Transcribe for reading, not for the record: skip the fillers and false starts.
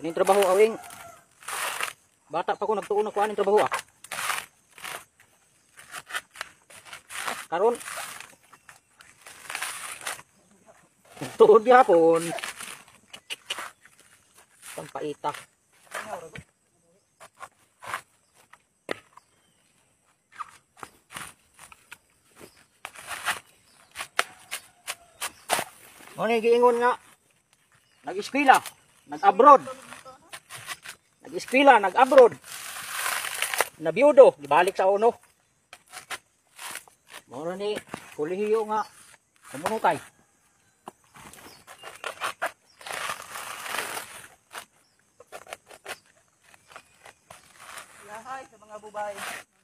Ning trabaho awing. Bata pa ko nagtuon ako aning trabaho ah. Karon tuod gyapon. Pampaita. Mo ni giingon nga nag-eskwela, nag-abroad. Nag-eskwela, nag-abroad. Nabiyudo, gibalik sa uno. Mo ni kolehiyo nga kumunukay. Yahay sa mga babae.